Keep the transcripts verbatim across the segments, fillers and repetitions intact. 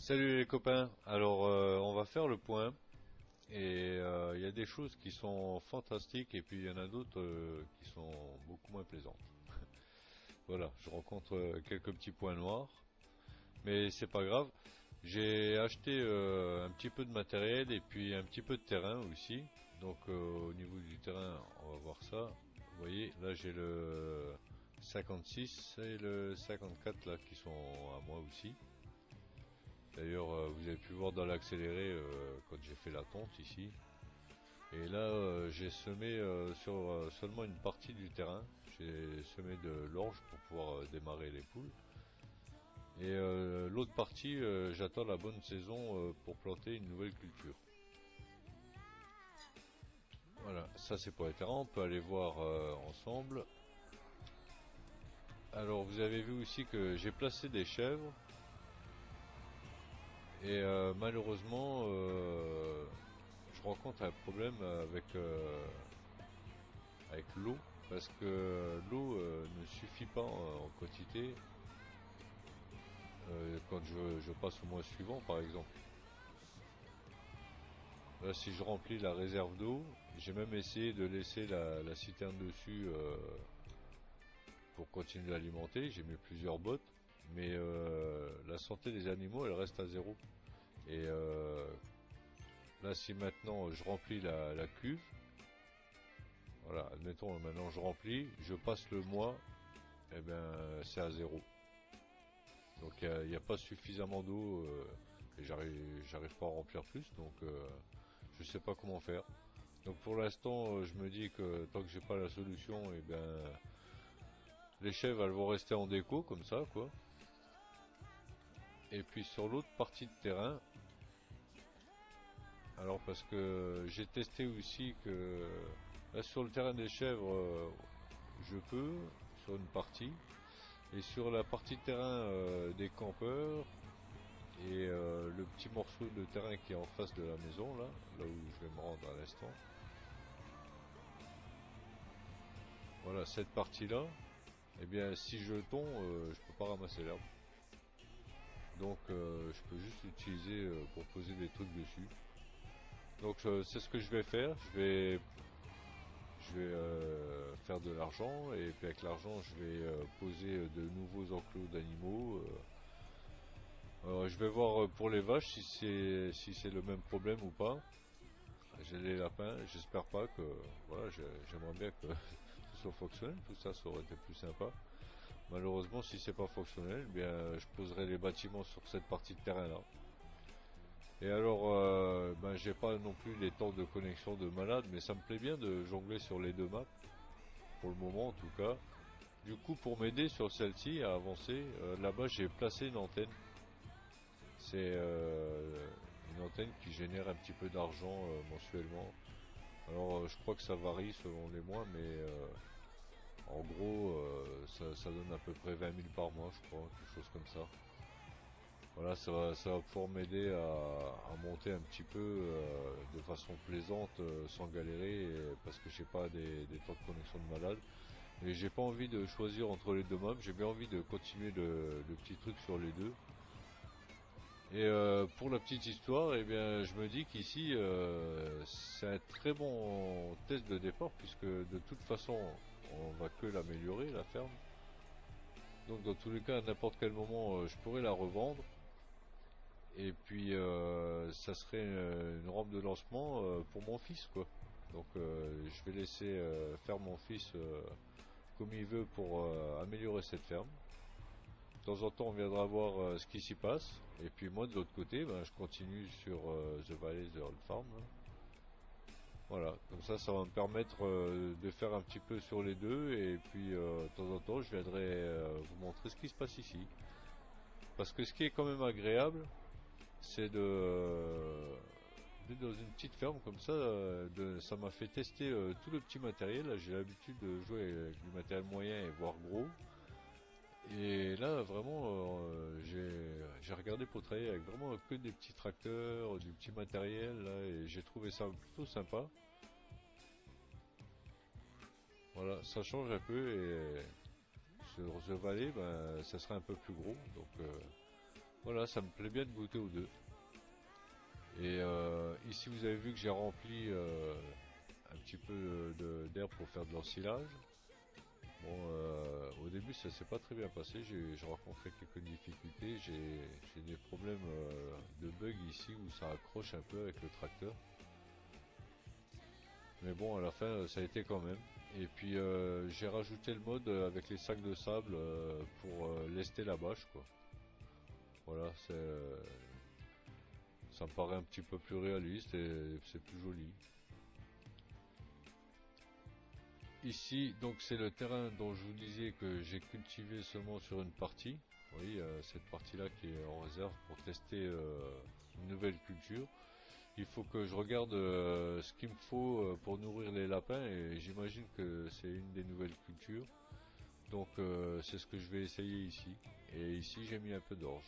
Salut les copains, alors euh, on va faire le point et euh, il y a des choses qui sont fantastiques et puis il y en a d'autres euh, qui sont beaucoup moins plaisantes. Voilà, je rencontre euh, quelques petits points noirs, mais c'est pas grave. J'ai acheté euh, un petit peu de matériel et puis un petit peu de terrain aussi. Donc euh, au niveau du terrain, on va voir ça. Vous voyez, là j'ai le cinquante-six et le cinquante-quatre là qui sont à moi aussi. D'ailleurs, euh, vous avez pu voir dans l'accéléré euh, quand j'ai fait la tonte ici. Et là, euh, j'ai semé euh, sur euh, seulement une partie du terrain. J'ai semé de l'orge pour pouvoir euh, démarrer les poules. Et euh, l'autre partie, euh, j'attends la bonne saison euh, pour planter une nouvelle culture. Voilà, ça c'est pour les terrains. On peut aller voir euh, ensemble. Alors, vous avez vu aussi que j'ai placé des chèvres. Et euh, malheureusement, euh, je rencontre un problème avec, euh, avec l'eau, parce que l'eau euh, ne suffit pas en, en quantité euh, quand je, je passe au mois suivant par exemple. Là, si je remplis la réserve d'eau, j'ai même essayé de laisser la, la citerne dessus euh, pour continuer d'alimenter, j'ai mis plusieurs bottes, mais euh, la santé des animaux elle reste à zéro. Et euh, là, si maintenant je remplis la, la cuve, voilà, admettons maintenant je remplis, je passe le mois, et bien c'est à zéro. Donc il n'y a, a pas suffisamment d'eau euh, et j'arrive j'arrive pas à remplir plus, donc euh, je sais pas comment faire. Donc pour l'instant euh, je me dis que tant que j'ai pas la solution, et bien les chèvres elles vont rester en déco comme ça quoi. Et puis sur l'autre partie de terrain, alors parce que j'ai testé aussi que là sur le terrain des chèvres euh, je peux sur une partie, et sur la partie de terrain euh, des campeurs et euh, le petit morceau de terrain qui est en face de la maison là, là où je vais me rendre à l'instant. Voilà, cette partie là, et eh bien si je tombe, euh, je peux pas ramasser l'herbe. Donc euh, je peux juste l'utiliser euh, pour poser des trucs dessus. Donc euh, c'est ce que je vais faire, je vais je vais euh, faire de l'argent, et puis avec l'argent je vais euh, poser de nouveaux enclos d'animaux. Euh, Alors, je vais voir pour les vaches si c'est si c'est le même problème ou pas. J'ai les lapins, j'espère pas que voilà, j'aimerais bien que ce soit fonctionnel, tout ça, ça aurait été plus sympa. Malheureusement, si c'est pas fonctionnel, eh bien je poserai les bâtiments sur cette partie de terrain là. Et alors, euh, ben j'ai pas non plus les temps de connexion de malade, mais ça me plaît bien de jongler sur les deux maps, pour le moment en tout cas. Du coup, pour m'aider sur celle-ci à avancer, euh, là-bas j'ai placé une antenne. C'est euh, une antenne qui génère un petit peu d'argent euh, mensuellement. Alors euh, je crois que ça varie selon les mois, mais euh, en gros euh, ça, ça donne à peu près vingt mille par mois, je crois, quelque chose comme ça. Voilà, ça va, ça va pouvoir m'aider à, à monter un petit peu euh, de façon plaisante, euh, sans galérer, et, parce que j'ai pas des, des temps de connexion de malade. Et j'ai pas envie de choisir entre les deux maps, j'ai bien envie de continuer le, le petit truc sur les deux. Et euh, pour la petite histoire, eh bien, je me dis qu'ici, euh, c'est un très bon test de départ, puisque de toute façon, on va que l'améliorer, la ferme. Donc dans tous les cas, à n'importe quel moment, euh, je pourrais la revendre. Et puis, euh, ça serait une, une rampe de lancement euh, pour mon fils, quoi. Donc euh, je vais laisser euh, faire mon fils euh, comme il veut pour euh, améliorer cette ferme. De temps en temps, on viendra voir euh, ce qui s'y passe. Et puis moi, de l'autre côté, ben, je continue sur euh, The Valley, The Old Farm. Hein. Voilà, comme ça, ça va me permettre euh, de faire un petit peu sur les deux. Et puis, euh, de temps en temps, je viendrai euh, vous montrer ce qui se passe ici. Parce que ce qui est quand même agréable, c'est de... Euh, dans une petite ferme comme ça, euh, de, ça m'a fait tester euh, tout le petit matériel. J'ai l'habitude de jouer avec du matériel moyen et voire gros. Et là, vraiment, euh, j'ai regardé pour travailler avec vraiment que des petits tracteurs, du petit matériel, là, et j'ai trouvé ça plutôt sympa. Voilà, ça change un peu, et sur The Valley, ben, ça serait un peu plus gros, donc euh, Voilà, ça me plaît bien de goûter aux deux. Et euh, ici vous avez vu que j'ai rempli euh, un petit peu de- d'herbe pour faire de l'ensilage. Bon, euh, au début ça s'est pas très bien passé, j'ai j'ai rencontré quelques difficultés, j'ai j'ai des problèmes euh, de bug ici où ça accroche un peu avec le tracteur. Mais bon, à la fin ça a été quand même. Et puis euh, j'ai rajouté le mode avec les sacs de sable euh, pour euh, lester la bâche quoi. Voilà, c'est euh, ça me paraît un petit peu plus réaliste et c'est plus joli. Ici, donc c'est le terrain dont je vous disais que j'ai cultivé seulement sur une partie. Oui, euh, cette partie-là qui est en réserve pour tester euh, une nouvelle culture. Il faut que je regarde euh, ce qu'il me faut euh, pour nourrir les lapins et j'imagine que c'est une des nouvelles cultures. Donc euh, c'est ce que je vais essayer ici. Et ici j'ai mis un peu d'orge.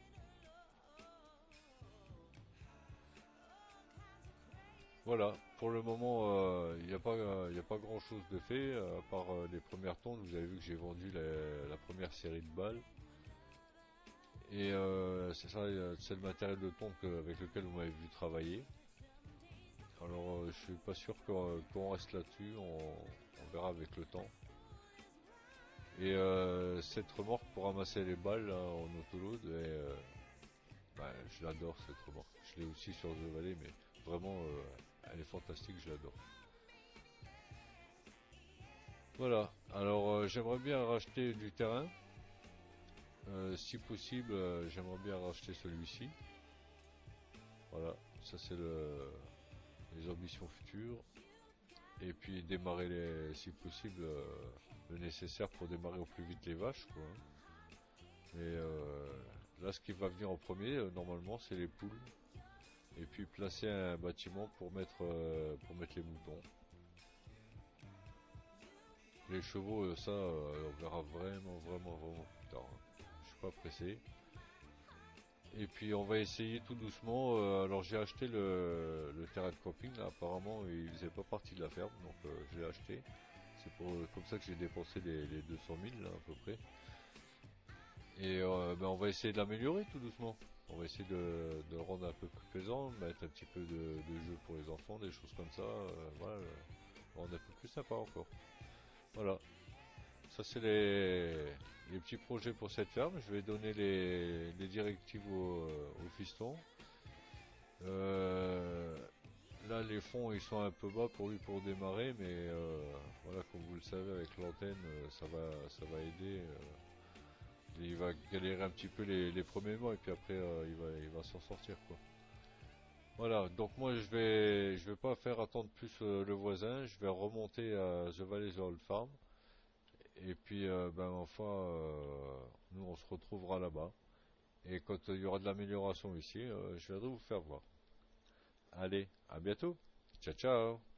Voilà, pour le moment, euh, il n'y a pas, euh, il y a pas grand chose de fait, euh, à part euh, les premières tonnes. Vous avez vu que j'ai vendu la, la première série de balles. Et euh, c'est ça, euh, c'est le matériel de tonte que- avec lequel vous m'avez vu travailler. Alors, euh, je suis pas sûr qu'on qu'on reste là-dessus, on, on verra avec le temps. Et euh, cette remorque pour ramasser les balles là, en autoload, et, euh, bah, je l'adore cette remorque. Je l'ai aussi sur The Valley, mais vraiment, euh, elle est fantastique, je l'adore. Voilà, alors euh, j'aimerais bien racheter du terrain. Euh, si possible, euh, j'aimerais bien racheter celui-ci. Voilà, ça c'est le, les ambitions futures. Et puis démarrer les, si possible euh, le nécessaire pour démarrer au plus vite les vaches quoi. Et euh, là ce qui va venir en premier euh, normalement c'est les poules. Et puis placer un bâtiment pour mettre euh, pour mettre les moutons. Les chevaux euh, ça euh, on verra vraiment vraiment vraiment plus tard, hein. Je suis pas pressé. Et puis on va essayer tout doucement. Euh, alors j'ai acheté le, le terrain de camping là, apparemment il faisait pas partie de la ferme, donc euh, je l'ai acheté. C'est pour comme ça que j'ai dépensé les, les deux cent mille là, à peu près. Et euh, ben, on va essayer de l'améliorer tout doucement. On va essayer de, de le rendre un peu plus plaisant, mettre un petit peu de, de jeu pour les enfants, des choses comme ça. Euh, voilà, le rendre un peu plus sympa encore. Voilà, ça c'est les, les petits projets pour cette ferme. Je vais donner les, les directives au, au fiston. Euh, Là, les fonds ils sont un peu bas pour lui pour démarrer, mais euh, voilà, comme vous le savez, avec l'antenne, euh, ça va, ça va aider. euh, il va galérer un petit peu les, les premiers mois et puis après euh, il va, il va s'en sortir quoi. Voilà, donc moi je vais, je vais pas faire attendre plus euh, le voisin, je vais remonter à The Valley's Old Farm et puis euh, ben enfin euh, nous on se retrouvera là-bas et quand euh, il y aura de l'amélioration ici, euh, je viendrai vous faire voir. Allez, à bientôt, ciao ciao.